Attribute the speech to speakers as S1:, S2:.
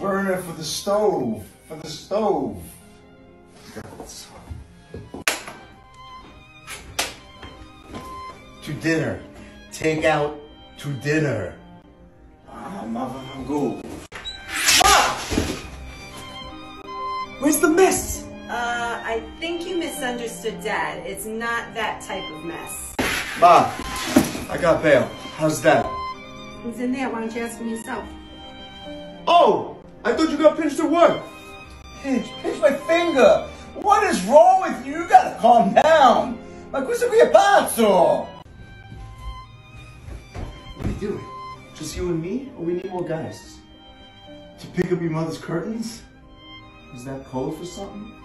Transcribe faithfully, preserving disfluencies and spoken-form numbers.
S1: burner for the stove. For the stove. To dinner. Take out to dinner. Ah, mother, go. Ma! Where's the mess?
S2: Uh, I think you misunderstood Dad. It's not that type of mess.
S1: Ma, I got bail. How's that?
S2: Who's in there? Why don't you ask him yourself?
S1: Oh! I thought you got pinched at work.
S3: Pinch, pinch my finger. What is wrong with you? You gotta calm down. Ma questo qui è pazzo.
S1: What are you doing? Just you and me? Or we need more guys? To pick up your mother's curtains? Is that code for something?